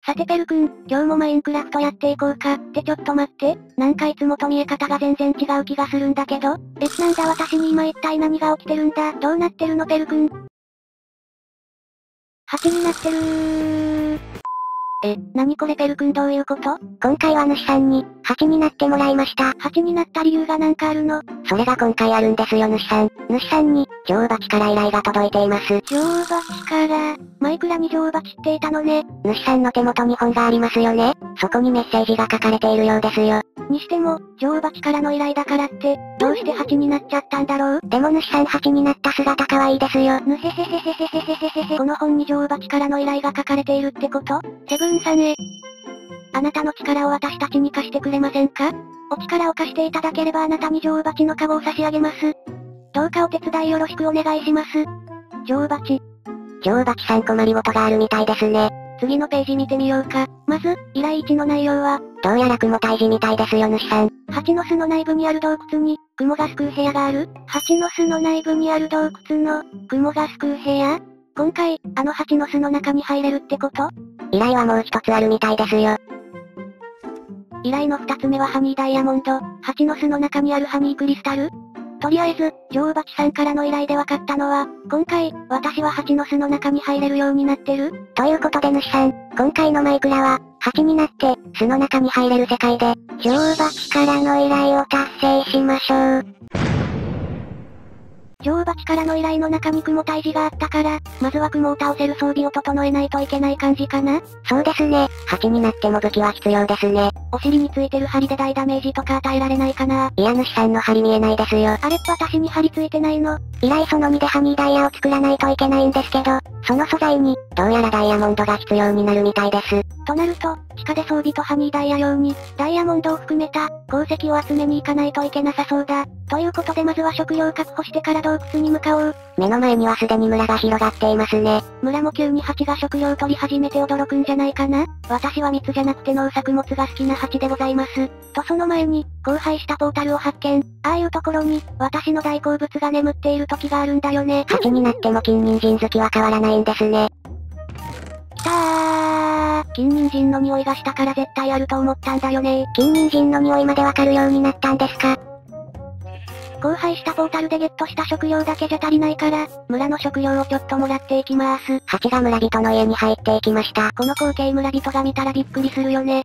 さてペル君、今日もマインクラフトやっていこうか。ってちょっと待って。なんかいつもと見え方が全然違う気がするんだけど。なんだ私に今一体何が起きてるんだ。どうなってるのペル君。8になってるー。何これペル君どういうこと？ 今回は主さんに、8になってもらいました。 8になった理由がなんかあるの？ それが今回あるんですよ主さん。主さんに、女王蜂から依頼が届いています。 女王蜂から、マイクラに女王蜂っていたのね。 主さんの手元に本がありますよね。そこにメッセージが書かれているようですよ。 にしても、女王蜂からの依頼だからって、どうして8になっちゃったんだろう？ でも主さん8になった姿可愛いですよ。 ぬへへへへへへへへへ。この本に女王蜂からの依頼が書かれているってこと？セブンさんへ。あなたの力を私たちに貸してくれませんか？お力を貸していただければあなたに女王蜂のカゴを差し上げます。どうかお手伝いよろしくお願いします。女王蜂。 女王蜂さん困りごとがあるみたいですね。 次のページ見てみようか。まず、依頼1の内容は、 どうやら雲退治みたいですよ主さん。 蜂の巣の内部にある洞窟に、雲が救う部屋がある？蜂の巣の内部にある洞窟の、雲が救う部屋？今回、あの蜂の巣の中に入れるってこと？ 依頼はもう一つあるみたいですよ。 依頼の二つ目はハニーダイヤモンド、蜂の巣の中にあるハニークリスタル？とりあえず、女王蜂さんからの依頼で分かったのは、今回、私は蜂の巣の中に入れるようになってる？ ということで主さん、今回のマイクラは、8になって、巣の中に入れる世界で、女王蜂からの依頼を達成しましょう。 女王蜂からの依頼の中に雲退治があったから、まずは雲を倒せる装備を整えないといけない感じかな？ そうですね。8になっても武器は必要ですね。 お尻についてる針で大ダメージとか与えられないかな？ いや主さんの針見えないですよ。 あれっぱ私に針ついてないの？ 依頼その2でハニーダイヤを作らないといけないんですけど、その素材に、どうやらダイヤモンドが必要になるみたいです。 となると、地下で装備とハニーダイヤ用に、ダイヤモンドを含めた、鉱石を集めに行かないといけなさそうだ。ということでまずは食料確保してから洞窟に向かおう。 目の前にはすでに村が広がっていますね。 村も急に蜂が食料を取り始めて驚くんじゃないかな？私は蜜じゃなくて農作物が好きな蜂でございます。とその前に、荒廃したポータルを発見。ああいうところに、私の大好物が眠っている時があるんだよね。 8になっても金人参好きは変わらないんですね。 きたー。金人参の匂いがしたから絶対あると思ったんだよね。 金人参の匂いまでわかるようになったんですか？ 荒廃したポータルでゲットした食料だけじゃ足りないから、村の食料をちょっともらっていきまーす。 蜂が村人の家に入っていきました。 この光景村人が見たらびっくりするよね。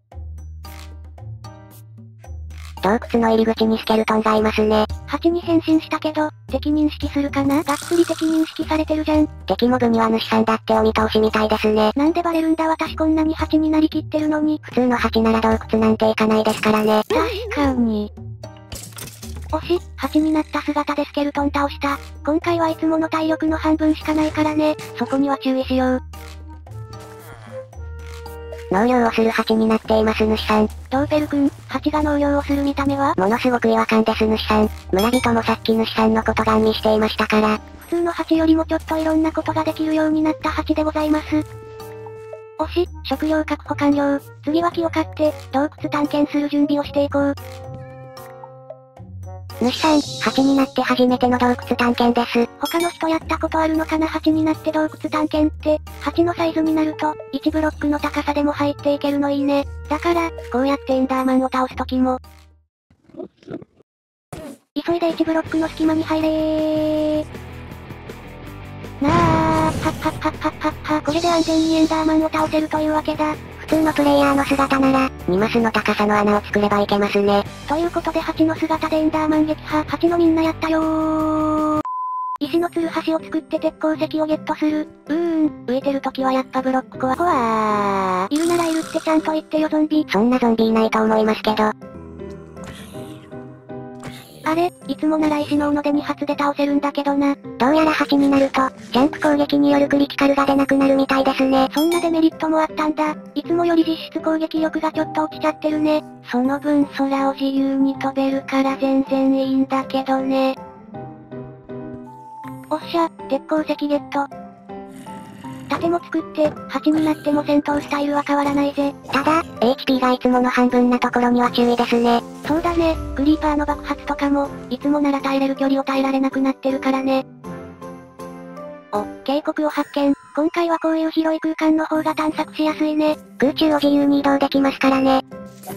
洞窟の入り口にスケルトンがいますね。 蜂に変身したけど、敵認識するかな？がっつり敵認識されてるじゃん。 敵モブには主さんだってお見通しみたいですね。 なんでバレるんだ私こんなに蜂になりきってるのに。 普通の蜂なら洞窟なんて行かないですからね。 確かに。惜し、蜂になった姿でスケルトン倒した。今回はいつもの体力の半分しかないからね。そこには注意しよう。 農業をする蜂になっています主さん。 ドーペル君、蜂が農業をする見た目はものすごく違和感です主さん。村人もさっき主さんのことガン見していましたから。 普通の蜂よりもちょっといろんなことができるようになった蜂でございます。惜し、食料確保完了。次は木を買って、洞窟探検する準備をしていこう。 主さん、蜂になって初めての洞窟探検です。 他の人やったことあるのかな？蜂になって洞窟探検って、蜂のサイズになると、1ブロックの高さでも入っていけるのいいね。だから、こうやってエンダーマンを倒すときも、急いで1ブロックの隙間に入れー。なあ、はっはっはっはっはっは。これで安全にエンダーマンを倒せるというわけだ。 普通のプレイヤーの姿なら、2マスの高さの穴を作ればいけますね。 ということで蜂の姿でエンダーマン撃破。蜂のみんなやったよー。石のつるはしを作って鉄鉱石をゲットする。浮いてる時はやっぱブロック怖ー。いるならいるってちゃんと言ってよゾンビ。 そんなゾンビいないと思いますけど。 あれ、いつもなら石の斧で2発で倒せるんだけどな。 どうやら8になると、ジャンプ攻撃によるクリティカルが出なくなるみたいですね。 そんなデメリットもあったんだ。いつもより実質攻撃力がちょっと落ちちゃってるね。その分空を自由に飛べるから全然いいんだけどね。おっしゃ、鉄鉱石ゲット。盾も作って、8になっても戦闘スタイルは変わらないぜ。 ただ、HP がいつもの半分なところには注意ですね。 そうだね、クリーパーの爆発とかも、いつもなら耐えれる距離を耐えられなくなってるからね。 渓谷を発見。今回はこういう広い空間の方が探索しやすいね。 空中を自由に移動できますからね。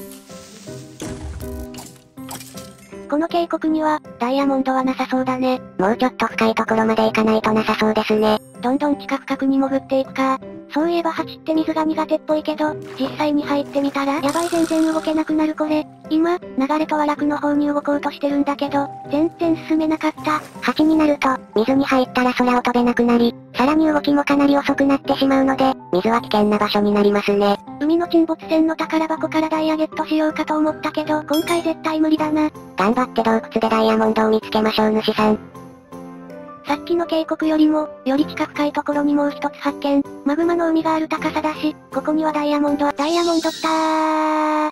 この渓谷には、ダイヤモンドはなさそうだね。 もうちょっと深いところまで行かないとなさそうですね。 どんどん地下深くに潜っていくか。そういえばハチって水が苦手っぽいけど、実際に入ってみたらやばい全然動けなくなるこれ。今、流れとは楽の方に動こうとしてるんだけど、全然進めなかった。 8になると、水に入ったら空を飛べなくなり、さらに動きもかなり遅くなってしまうので、水は危険な場所になりますね。 海の沈没船の宝箱からダイヤゲットしようかと思ったけど、今回絶対無理だな。 頑張って洞窟でダイヤモンドを見つけましょう主さん。 さっきの渓谷よりも、より地下深いところにもう一つ発見。マグマの海がある高さだし、ここにはダイヤモンド来たー。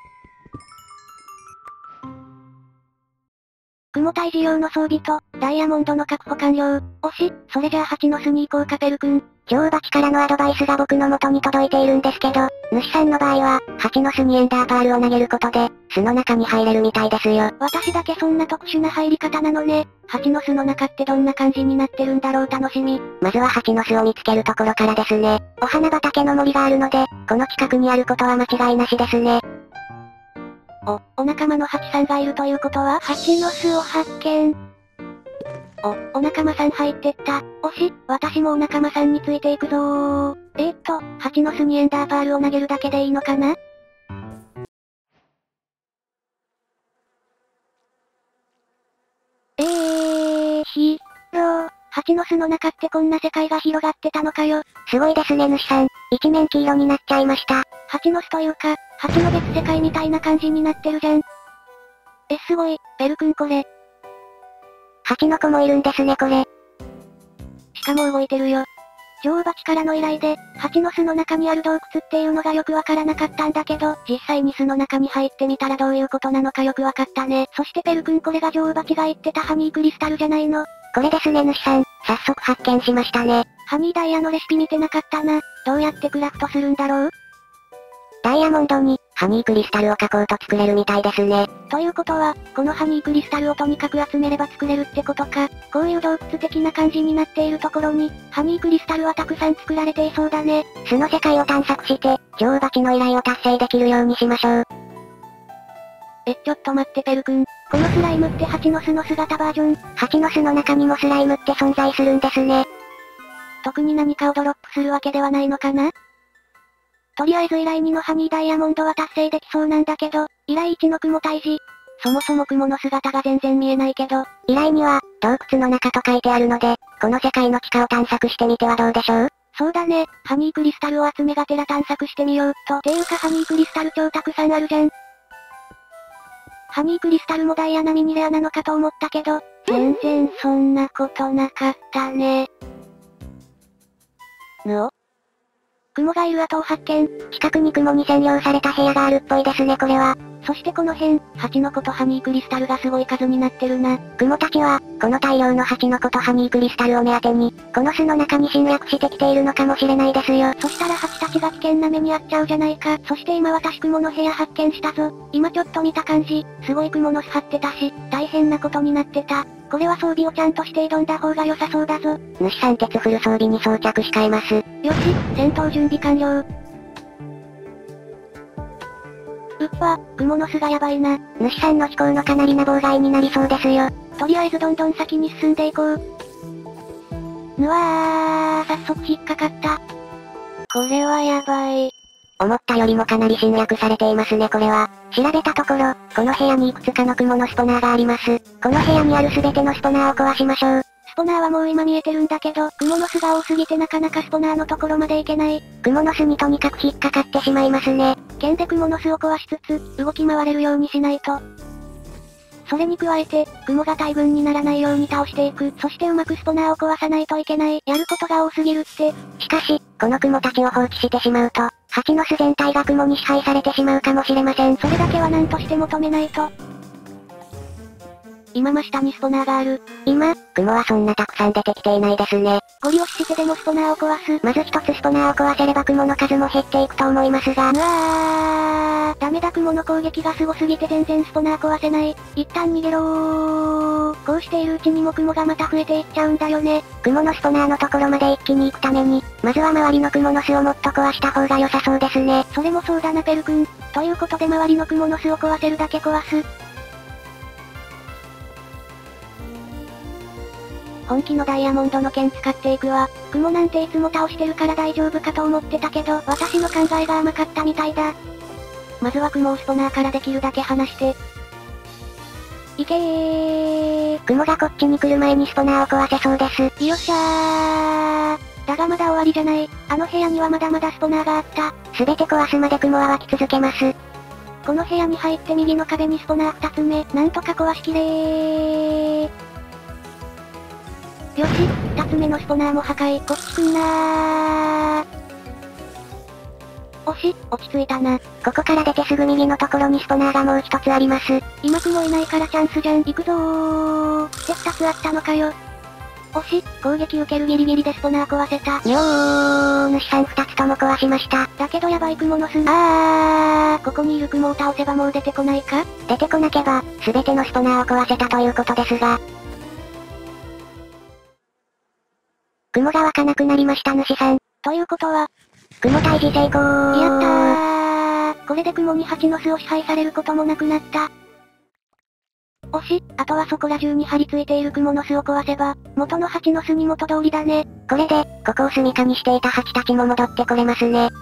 雲退治用の装備と、ダイヤモンドの確保完了。それじゃあ蜂の巣に行こうかペル君。 女王蜂からのアドバイスが僕の元に届いているんですけど、主さんの場合は、蜂の巣にエンダーパールを投げることで、巣の中に入れるみたいですよ。 私だけそんな特殊な入り方なのね。蜂の巣の中ってどんな感じになってるんだろう楽しみ。 まずは蜂の巣を見つけるところからですね。お花畑の森があるので、この近くにあることは間違いなしですね。 お仲間の蜂さんがいるということは、蜂の巣を発見。お仲間さん入ってった。私もお仲間さんについていくぞー。蜂の巣にエンダーパールを投げるだけでいいのかな？蜂の巣の中ってこんな世界が広がってたのかよ。 すごいですね主さん。一面黄色になっちゃいました。 蜂の巣というか、蜂の別世界みたいな感じになってるじゃん。すごい、ペル君これ。 蜂の子もいるんですねこれ。 しかも動いてるよ。女王蜂からの依頼で、蜂の巣の中にある洞窟っていうのがよくわからなかったんだけど、実際に巣の中に入ってみたらどういうことなのかよくわかったね。そしてペル君これが女王蜂が言ってたハニークリスタルじゃないの。 これですね主さん。早速発見しましたね。 ハニーダイヤのレシピ見てなかったな。どうやってクラフトするんだろう？ ダイヤモンドに、ハニークリスタルを加工と作れるみたいですね。 ということは、このハニークリスタルをとにかく集めれば作れるってことか。こういう洞窟的な感じになっているところに、ハニークリスタルはたくさん作られていそうだね。 巣の世界を探索して、女王蜂の依頼を達成できるようにしましょう。 ちょっと待ってペル君。このスライムって蜂の巣の姿バージョン。 蜂の巣の中にもスライムって存在するんですね。 特に何かをドロップするわけではないのかな？とりあえず依頼2のハニーダイヤモンドは達成できそうなんだけど、依頼1の雲退治。そもそも雲の姿が全然見えないけど、 依頼には、洞窟の中と書いてあるので、この世界の地下を探索してみてはどうでしょう？ そうだね、ハニークリスタルを集めがてら探索してみようっと。ていうかハニークリスタル超たくさんあるじゃん。ハニークリスタルもダイヤ並みにレアなのかと思ったけど、全然そんなことなかったね。雲がいる跡を発見。 近くに雲に占領された部屋があるっぽいですねこれは。 そしてこの辺、蜂の子とハニークリスタルがすごい数になってるな。 雲たちは、この大量の蜂の子とハニークリスタルを目当てに、この巣の中に侵略してきているのかもしれないですよ。 そしたら蜂たちが危険な目に遭っちゃうじゃないか。そして今私雲の部屋発見したぞ。今ちょっと見た感じ、すごい雲の巣張ってたし、大変なことになってた。これは装備をちゃんとして挑んだ方が良さそうだぞ。 主さん鉄フル装備に装着控えます。よし、 戦闘準備完了。雲の巣がやばいな。 主さんの飛行のかなりな妨害になりそうですよ。 とりあえずどんどん先に進んでいこう。早速引っかかった。これはやばい。 思ったよりもかなり侵略されていますねこれは。調べたところ、この部屋にいくつかの雲のスポナーがあります。この部屋にある全てのスポナーを壊しましょう。 スポナーはもう今見えてるんだけど、雲の巣が多すぎてなかなかスポナーのところまで行けない。 雲の巣にとにかく引っかかってしまいますね。 剣で雲の巣を壊しつつ、動き回れるようにしないと。それに加えて、雲が大群にならないように倒していく。そしてうまくスポナーを壊さないといけない。やることが多すぎるって。 しかし、この雲たちを放置してしまうと、蜂の巣全体が雲に支配されてしまうかもしれません。 それだけは何としても止めないと。今真下にスポナーがある。 今、雲はそんなたくさん出てきていないですね。 ゴリ押ししてでもスポナーを壊す。 まず一つスポナーを壊せれば雲の数も減っていくと思いますが。 ダメだ、雲の攻撃がすごすぎて全然スポナー壊せない。一旦逃げろー。こうしているうちにも雲がまた増えていっちゃうんだよね。 雲のスポナーのところまで一気に行くために、まずは周りの雲の巣をもっと壊した方が良さそうですね。 それもそうだなペル君。ということで周りの雲の巣を壊せるだけ壊す。本気のダイヤモンドの剣使っていくわ。雲なんていつも倒してるから大丈夫かと思ってたけど、私の考えが甘かったみたいだ。まずは雲をスポナーからできるだけ離して。いけー。 雲がこっちに来る前にスポナーを壊せそうです。 よっしゃー。だがまだ終わりじゃない。あの部屋にはまだまだスポナーがあった。 すべて壊すまで雲は湧き続けます。 この部屋に入って右の壁にスポナー2つ目。なんとか壊しきれー。よし、2つ目のスポナーも破壊。こっち来んなー。落ち着いたな。 ここから出てすぐ右のところにスポナーがもう一つあります。 今雲いないからチャンスじゃん。行くぞー。って2つあったのかよ。攻撃受けるギリギリでスポナー壊せた。 よー、主さん2つとも壊しました。 だけどやばい雲の巣。ここにいる雲を倒せばもう出てこないか？ 出てこなけば、すべてのスポナーを壊せたということですが。雲が湧かなくなりました主さん。 ということは、 雲退治成功。 やったー。これで雲に蜂の巣を支配されることもなくなった。あとはそこら中に張り付いている雲の巣を壊せば、元の蜂の巣に元通りだね。 これで、ここを住処にしていた蜂たちも戻ってこれますね。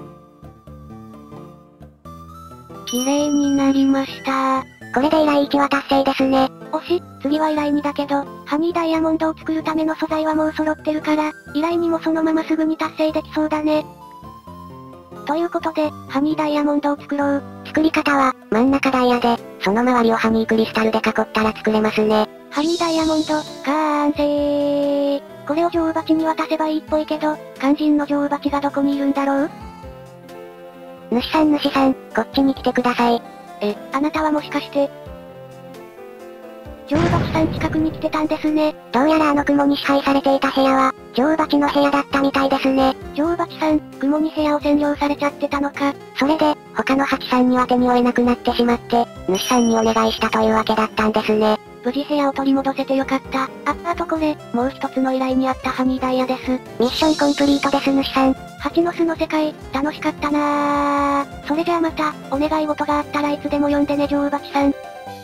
綺麗になりました。 これで依頼1は達成ですね。 次は依頼2だけど、ハニーダイヤモンドを作るための素材はもう揃ってるから、依頼2もそのまますぐに達成できそうだね。ということで、ハニーダイヤモンドを作ろう。 作り方は、真ん中ダイヤで、その周りをハニークリスタルで囲ったら作れますね。 ハニーダイヤモンド、完成。これを女王蜂に渡せばいいっぽいけど、肝心の女王蜂がどこにいるんだろう？ 主さん、こっちに来てください。 あなたはもしかして、女王蜂さん近くに来てたんですね。 どうやらあの雲に支配されていた部屋は、女王蜂の部屋だったみたいですね。 女王蜂さん、雲に部屋を占領されちゃってたのか。 それで、他の蜂さんには手に負えなくなってしまって、主さんにお願いしたというわけだったんですね。 無事部屋を取り戻せてよかった。あとこれ、もう一つの依頼にあったハニーダイヤです。 ミッションコンプリートです主さん。 蜂の巣の世界、楽しかったなー。それじゃあまた、お願い事があったらいつでも呼んでね女王蜂さん。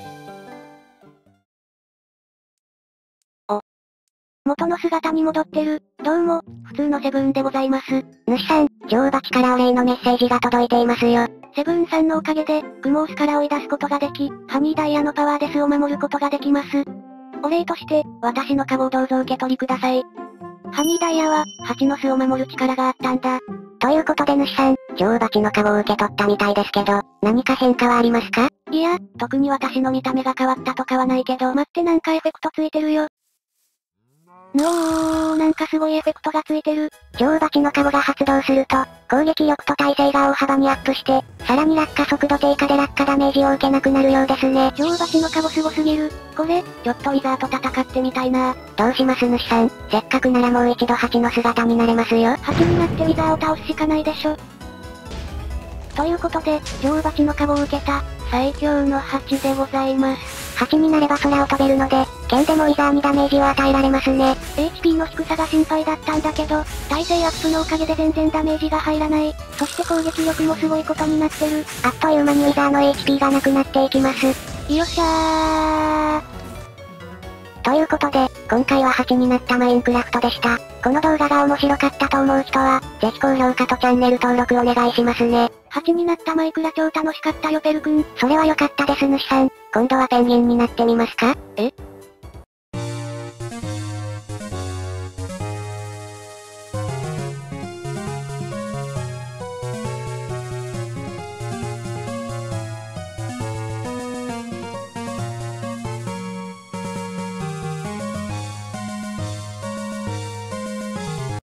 元の姿に戻ってる。どうも、普通のセブンでございます。 主さん、女王蜂からお礼のメッセージが届いていますよ。 セブンさんのおかげで、雲を巣から追い出すことができ、ハニーダイヤのパワーで巣を守ることができます。お礼として、私のカゴをどうぞ受け取りください。ハニーダイヤは、蜂の巣を守る力があったんだ。 ということで主さん、女王蜂のカゴを受け取ったみたいですけど、何か変化はありますか？ いや、特に私の見た目が変わったとかはないけど、待ってなんかエフェクトついてるよ。なんかすごいエフェクトがついてる。 女王蜂のカゴが発動すると、攻撃力と耐性が大幅にアップして、さらに落下速度低下で落下ダメージを受けなくなるようですね。 女王蜂のカゴすごすぎる。これ、ちょっとウィザーと戦ってみたいな。 どうします主さん、せっかくならもう一度蜂の姿になれますよ。 蜂になってウィザーを倒すしかないでしょ。ということで、女王蜂のカゴを受けた、最強の蜂でございます。 蜂になれば空を飛べるので、剣でもウィザーにダメージを与えられますね。 HP の低さが心配だったんだけど、耐性アップのおかげで全然ダメージが入らない。そして攻撃力もすごいことになってる。 あっという間にウィザーの HP がなくなっていきます。 よっしゃー。 ということで、今回は蜂になったマインクラフトでした。この動画が面白かったと思う人は、ぜひ高評価とチャンネル登録お願いしますね。 蜂になったマイクラ超楽しかったよペル君。 それは良かったです主さん。今度はペンギンになってみますか？